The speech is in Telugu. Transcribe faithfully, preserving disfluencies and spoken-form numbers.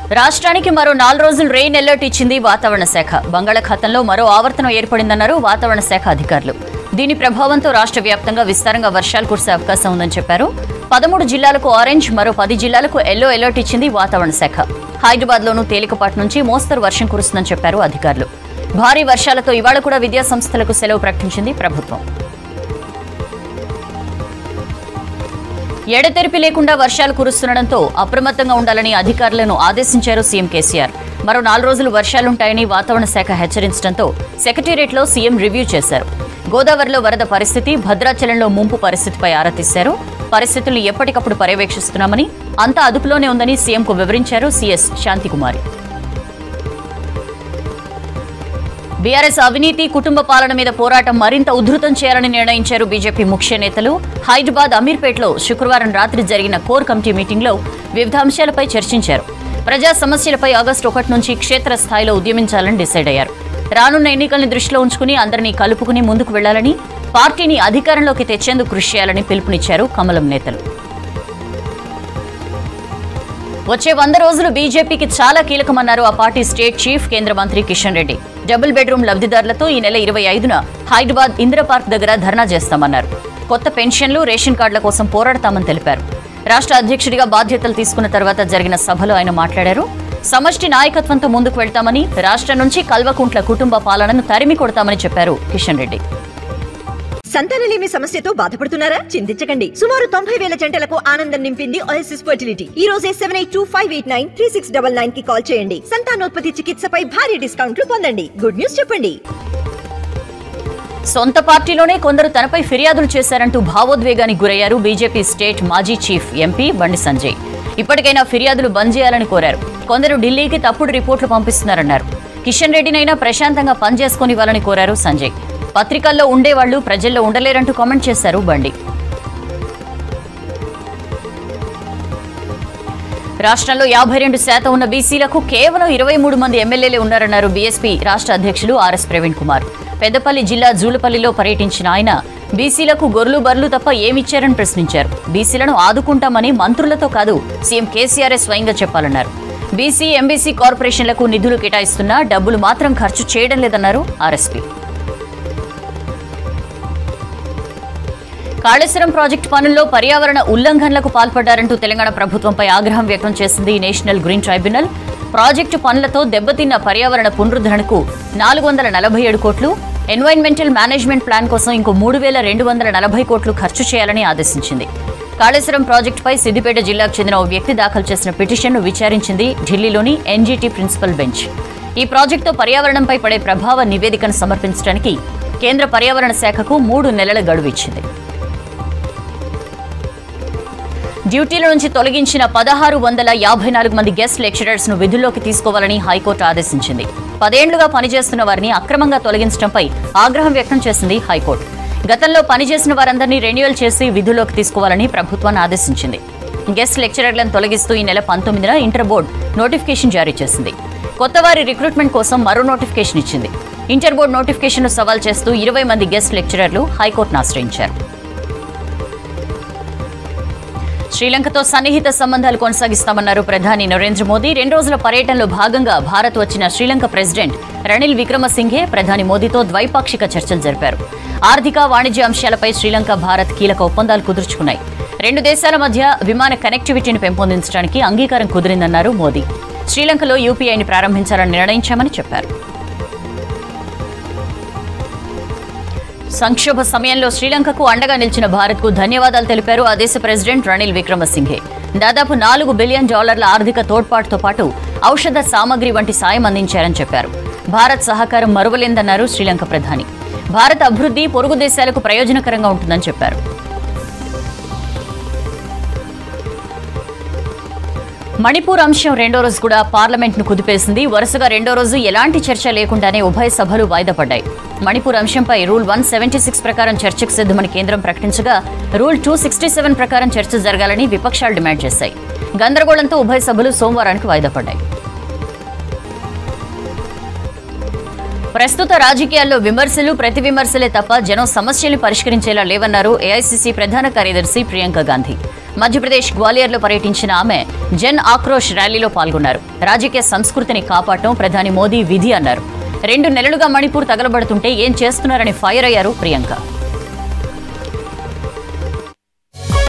రాష్ట్రానికి మరో నాలుగు రోజులు రెయిన్ అలర్ట్ ఇచ్చింది వాతావరణ శాఖ. బంగాళాఖాతంలో మరో ఆవర్తనం ఏర్పడిందన్నారు వాతావరణ శాఖ అధికారులు. దీని ప్రభావంతో రాష్ట్ర వ్యాప్తంగా విస్తారంగా వర్షాలు కురిసే అవకాశం ఉందని చెప్పారు. పదమూడు జిల్లాలకు ఆరెంజ్, మరో పది జిల్లాలకు ఎల్లో అలర్ట్ ఇచ్చింది వాతావరణ శాఖ. హైదరాబాద్ లోనూ తేలికపాటి నుంచి మోస్తరు వర్షం కురుస్తుందని చెప్పారు అధికారులు. భారీ వర్షాలతో ఇవాళ కూడా విద్యా సంస్థలకు సెలవు ప్రకటించింది ప్రభుత్వం. ఎడతెరిపి లేకుండా వర్షాలు కురుస్తుండటంతో అప్రమత్తంగా ఉండాలని అధికారులను ఆదేశించారు సీఎం కేసీఆర్. మరో నాలుగు రోజులు వర్షాలుంటాయని వాతావరణ శాఖ హెచ్చరించడంతో సెక్రటేరియట్లో సీఎం రివ్యూ చేశారు. గోదావరిలో వరద పరిస్థితి, భద్రాచలంలో ముంపు పరిస్థితిపై ఆరా తీశారు. పరిస్థితులు ఎప్పటికప్పుడు పర్యవేక్షిస్తున్నామని, అంతా అదుపులోనే ఉందని సీఎంకు వివరించారు సీఎస్ శాంతికుమారి. బీఆర్ఎస్ అవినీతి, కుటుంబ పాలన మీద పోరాటం మరింత ఉధృతం చేయాలని నిర్ణయించారు బీజేపీ ముఖ్య నేతలు. హైదరాబాద్ అమీర్పేటలో శుక్రవారం రాత్రి జరిగిన కోర్ కమిటీ మీటింగ్లో వివిధ అంశాలపై చర్చించారు. ప్రజా సమస్యలపై ఆగస్టు ఒకటి నుంచి క్షేత్రస్థాయిలో ఉద్యమించాలని డిసైడ్ అయ్యారు. రానున్న ఎన్నికల్ని దృష్టిలో ఉంచుకుని అందరినీ కలుపుకుని ముందుకు వెళ్లాలని, పార్టీని అధికారంలోకి తెచ్చేందుకు కృషి చేయాలని పిలుపునిచ్చారు కమలం నేతలు. వచ్చే వంద రోజులు బీజేపీకి చాలా కీలకమన్నారు ఆ పార్టీ స్టేట్ చీఫ్, కేంద్ర మంత్రి కిషన్ రెడ్డి. డబుల్ బెడ్రూమ్ లబ్ధిదారులతో ఈ నెల ఇరవై ఐదున హైదరాబాద్ ఇందిరా పార్క్ దగ్గర ధర్నా చేస్తామన్నారు. కొత్త పెన్షన్లు, రేషన్ కార్డుల కోసం పోరాడతామని తెలిపారు. రాష్ట్ర అధ్యక్షుడిగా బాధ్యతలు తీసుకున్న తర్వాత జరిగిన సభలో ఆయన మాట్లాడారు. సమష్టి నాయకత్వంతో ముందుకు వెళ్తామని, రాష్ట్రం నుంచి కల్వకుంట్ల కుటుంబ పాలనను తరిమి కొడతామని చెప్పారు కిషన్ రెడ్డి. సంతానలేమి సమస్యతో బాధపడుతున్నారా? చింతించకండి. సుమారు తొంభై వేల జంటలకు ఆనందం నింపింది ఓఎస్ఎస్ ఫర్టిలిటీ. ఈ రోజే seven eight two five eight nine three six double nine కి కాల్ చేయండి. సంతానోత్పత్తి చికిత్సపై భారీ డిస్కౌంట్లు పొందండి. గుడ్ న్యూస్ చెప్పండి. సొంత పార్టీలోనే కొందరు తనపై ఫిర్యాదులు చేశారంటూ భావోద్వేగానికి గురయ్యారు బీజేపీ స్టేట్ మాజీ చీఫ్ ఎంపీ బండి సంజయ్. ఇప్పటికైనా ఫిర్యాదులు బంద్ చేయాలని కోరారు. కొందరు ఢిల్లీకి తప్పుడు రిపోర్టులు పంపిస్తున్నారన్నారు. కిషన్ రెడ్డినైనా ప్రశాంతంగా పనిచేసుకునివ్వాలని కోరారు సంజయ్. పత్రికల్లో ఉండేవాళ్లు ప్రజల్లో ఉండలేరంటూ కామెంట్ చేశారు బండి. రాష్ట్రంలో యాభై రెండు శాతం ఉన్న బీసీలకు కేవలం ఇరవై మూడు మంది ఎమ్మెల్యేలే ఉన్నారన్నారు బీఎస్పీ రాష్ట్ర అధ్యక్షులు ఆర్ఎస్ ప్రవీణ్ కుమార్. పెద్దపల్లి జిల్లా జూలపల్లిలో పర్యటించిన ఆయన బీసీలకు గొర్రెలు బర్రెలు తప్ప ఏమిచ్చారని ప్రశ్నించారు. బీసీలను ఆదుకుంటామని మంత్రులతో కాదు సీఎం కేసీఆర్ స్వయంగా చెప్పాలన్నారు. బీసీ, ఎంబీసీ కార్పొరేషన్లకు నిధులు కేటాయిస్తున్నా డబ్బులు మాత్రం ఖర్చు చేయడం లేదన్నారు ఆర్ఎస్పీ. కాళేశ్వరం ప్రాజెక్టు పనుల్లో పర్యావరణ ఉల్లంఘనలకు పాల్పడ్డారంటూ తెలంగాణ ప్రభుత్వంపై ఆగ్రహం వ్యక్తం చేసింది నేషనల్ గ్రీన్ ట్రైబ్యునల్. ప్రాజెక్టు పనులతో దెబ్బతిన్న పర్యావరణ పునరుద్ధరణకు నాలుగు వందల నలభై ఏడు కోట్లు, ఎన్వైరన్మెంటల్ మేనేజ్మెంట్ ప్లాన్ కోసం ఇంకో మూడు వేల రెండు వందల నలభై కోట్లు ఖర్చు చేయాలని ఆదేశించింది. కాళేశ్వరం ప్రాజెక్టుపై సిద్దిపేట జిల్లాకు చెందిన ఓ వ్యక్తి దాఖలు చేసిన పిటిషన్ను విచారించింది ఢిల్లీలోని ఎన్జీటీ ప్రిన్సిపల్ బెంచ్. ఈ ప్రాజెక్టుతో పర్యావరణంపై పడే ప్రభావ నివేదికను సమర్పించడానికి కేంద్ర పర్యావరణ శాఖకు మూడు నెలల గడువు ఇచ్చింది. డ్యూటీల నుంచి తొలగించిన పదహారు వందల యాభై నాలుగు మంది గెస్ట్ లెక్చరర్స్ ను విధుల్లోకి తీసుకోవాలని హైకోర్టు ఆదేశించింది. పదేళ్లుగా పనిచేస్తున్న వారిని అక్రమంగా తొలగించడంపై ఆగ్రహం వ్యక్తం చేసింది హైకోర్టు. గతంలో పనిచేసిన వారందరినీ రెన్యువల్ చేసి విధుల్లోకి తీసుకోవాలని ప్రభుత్వాన్ని ఆదేశించింది. గెస్ట్ లెక్చరర్లను తొలగిస్తూ ఈ నెల పంతొమ్మిదిన ఇంటర్ బోర్డు నోటిఫికేషన్ జారీ చేసింది. కొత్త వారి రిక్రూట్మెంట్ కోసం మరో నోటిఫికేషన్ ఇచ్చింది. ఇంటర్ బోర్డు నోటిఫికేషన్ ను సవాల్ చేస్తూ ఇరవై మంది గెస్ట్ లెక్చరర్లు హైకోర్టును ఆశ్రయించారు. శ్రీలంకతో సన్నిహిత సంబంధాలు కొనసాగిస్తామన్నారు ప్రధాని నరేంద్ర మోదీ. రెండు రోజుల పర్యటనలో భాగంగా భారత్ వచ్చిన శ్రీలంక ప్రెసిడెంట్ రనిల్ విక్రమసింఘే ప్రధాని మోదీతో ద్వైపాక్షిక చర్చలు జరిపారు. ఆర్థిక, వాణిజ్య అంశాలపై శ్రీలంక, భారత్ కీలక ఒప్పందాలు కుదుర్చుకున్నాయి. రెండు దేశాల మధ్య విమాన కనెక్టివిటీని పెంపొందించడానికి అంగీకారం కుదిరిందన్నారు మోదీ. శ్రీలంకలో యూపీఐని ప్రారంభించాలని నిర్ణయించామని చెప్పారు. సంక్షోభ సమయంలో శ్రీలంకకు అండగా నిలిచిన భారత్కు ధన్యవాదాలు తెలిపారు ఆ దేశ ప్రెసిడెంట్ రనిల్ విక్రమసింఘే. దాదాపు నాలుగు బిలియన్ డాలర్ల ఆర్థిక తోడ్పాటుతో పాటు ఔషధ సామగ్రి వంటి సాయం అందించారని చెప్పారు. భారత్ సహకారం మరువలేందన్నారు శ్రీలంక ప్రధాని. భారత్ అభివృద్ధి పొరుగు దేశాలకు ప్రయోజనకరంగా ఉంటుందని చెప్పారు. మణిపూర్ అంశం రెండో రోజు కూడా పార్లమెంట్ను కుదిపేసింది. వరుసగా రెండో రోజు ఎలాంటి చర్చ లేకుండానే ఉభయ సభలు వాయిదా పడ్డాయి. మణిపూర్ అంశంపై రూల్ వన్ సెవెంటీ సిక్స్ ప్రకారం చర్చకు సిద్ధమని కేంద్రం ప్రకటించగా రూల్ టూ సిక్స్టీ సెవెన్ ప్రకారం చర్చ జరగాలని విపక్షాలు డిమాండ్ చేశాయి. గందరగోళంతో ఉభయ సభలు సోమవారానికి వాయిదా పడ్డాయి. ప్రస్తుత రాజకీయాల్లో విమర్శలు ప్రతి విమర్శలే తప్ప జనం సమస్యలు పరిష్కరించేలా లేవన్నారు ఏఐసీసీ ప్రధాన కార్యదర్శి ప్రియాంక గాంధీ. మధ్యప్రదేశ్ గ్వాలియర్లో పర్యటించిన ఆమె జన్ ఆక్రోష్ ర్యాలీలో పాల్గొన్నారు. రాజకీయ సంస్కృతిని కాపాడటం ప్రధాని మోదీ విధి అన్నారు. రెండు నెలలుగా మణిపూర్ తగలబడుతుంటే ఏం చేస్తున్నారని ఫైర్ అయ్యారు ప్రియాంక.